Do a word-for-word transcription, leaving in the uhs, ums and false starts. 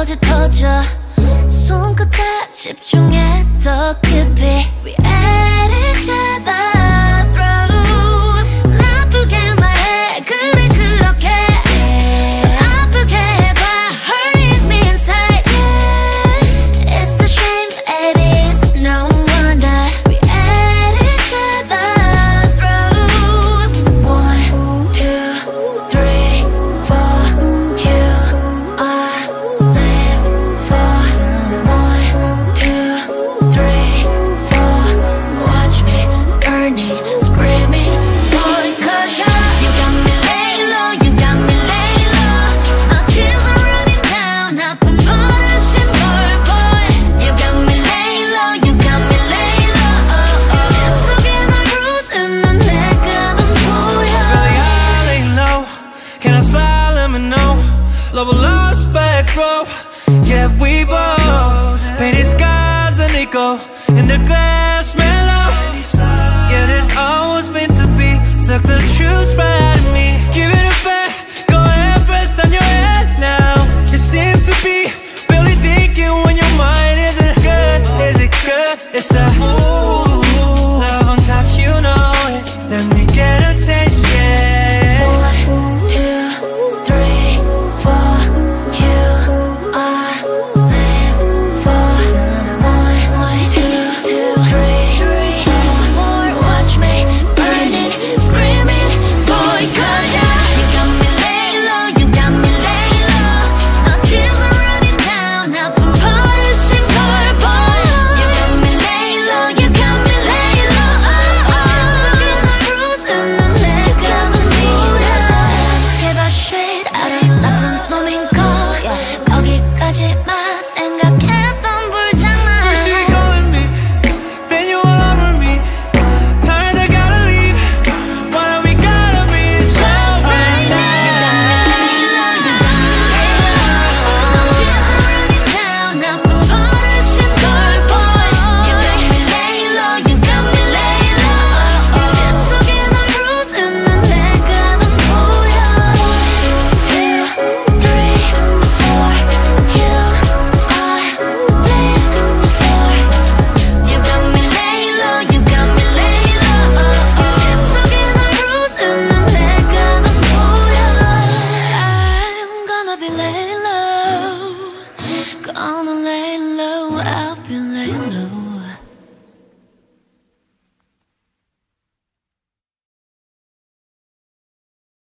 거짓 터져 손끝에 집중해 더 깊이 We at each other through 나쁘게 말해 그래 그렇게 아프게 해봐 hurting me inside yeah. It's a shame baby it's no wonder We at each other through One, two, three, four You are live for One, two, three, four Watch me burning, screaming Boy, cause you You got me lay low, you got me lay low My tears are running down 나쁜 버릇인 걸 boy You got me lay low, you got me lay low 내 속에 널 부수는 내가 넌 보여 Really I lay low Can I slide, let me know Love will lost back row Yeah we both Painted skies and echo In the glass mellow Yeah this always meant to be Stuck the truth right in me